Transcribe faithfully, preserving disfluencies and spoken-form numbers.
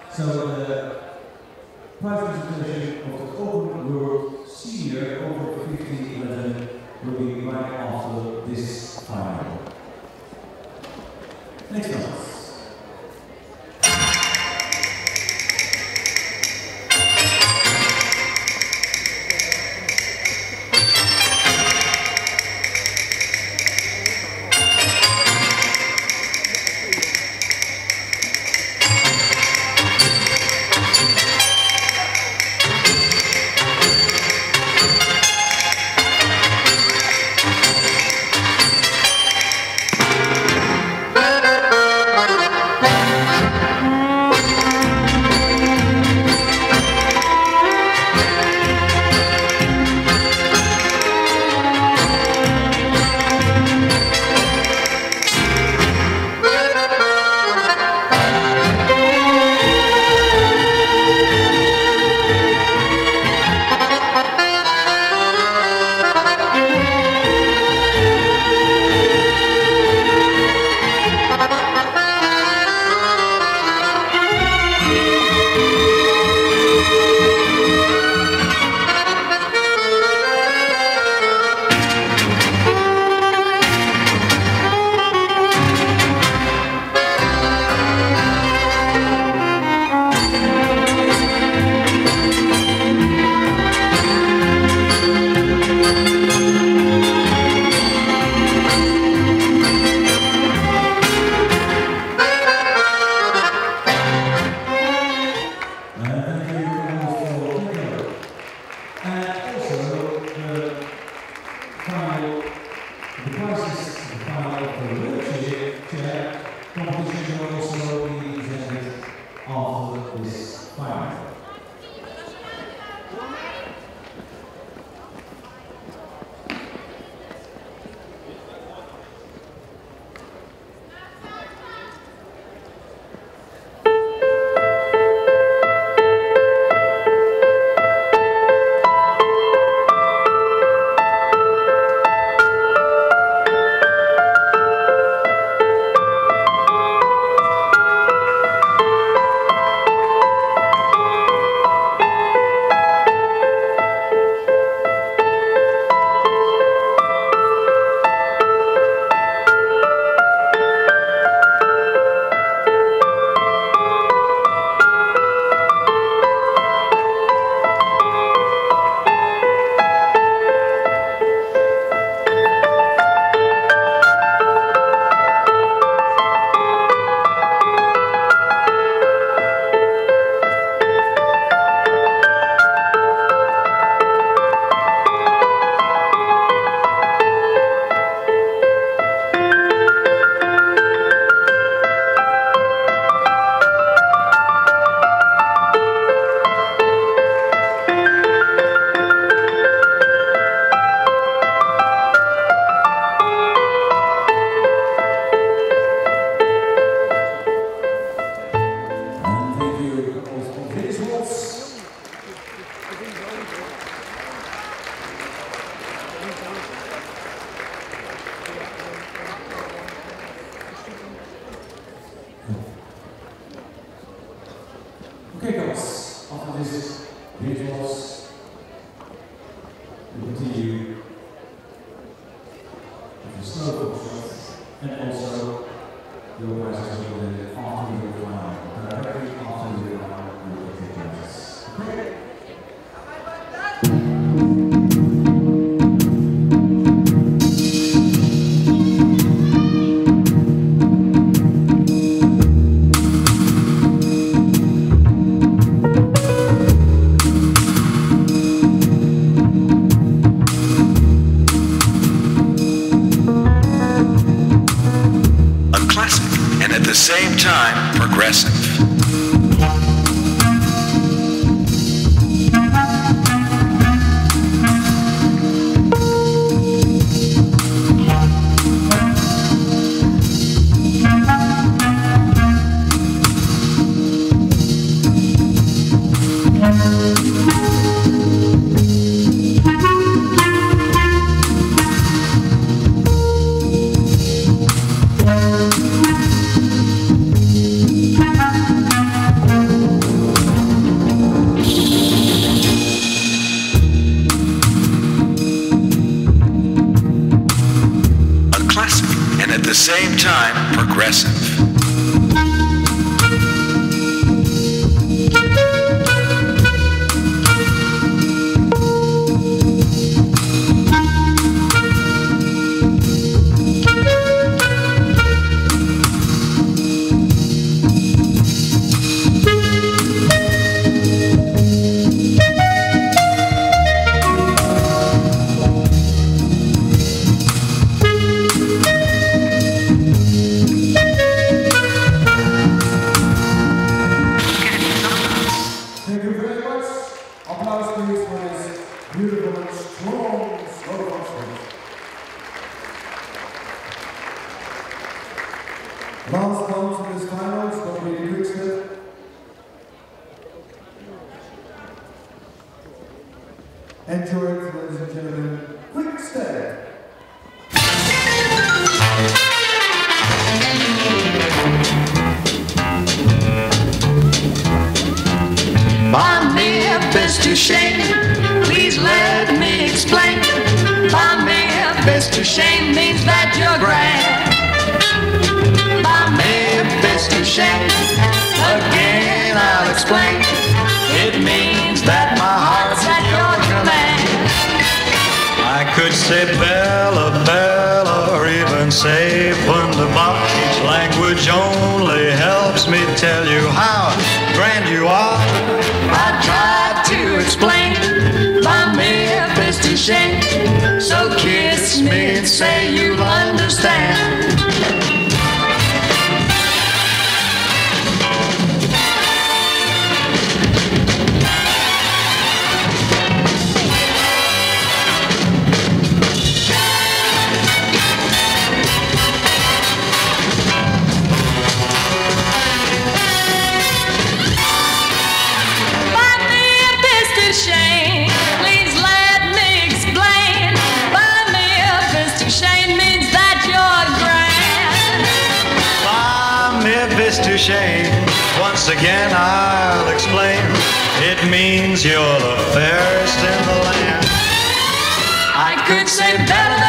So the prize presentation of the Open World Senior over fifty eleven will be right after this final. Next one. Okay guys, after this visuals, we continue with the snow culture and also the organizers of the after the final. Directly after the final, we will take place. Okay? At the same time, progressive. same time, Progressive. Thank you very much. Applause please for this beautiful and strong slow concert. Last one to this final, it's going to be a quick step. Enjoy it, ladies and gentlemen. Quick step. My Memphis to shame, please let me explain. My Memphis to shame means that you're grand. My Memphis to shame, again I'll explain. It means that my heart's at your command. I could say Bella, Bella, or even say Wunderbar. Each language only helps me tell you how grand you are. I tried to explain my Memphis to shame, so kiss me and say you'll understand. Shame, please let me explain. My Memphis to shame means that you're grand. My Memphis to shame, once again I'll explain. It means you're the fairest in the land. I could say better.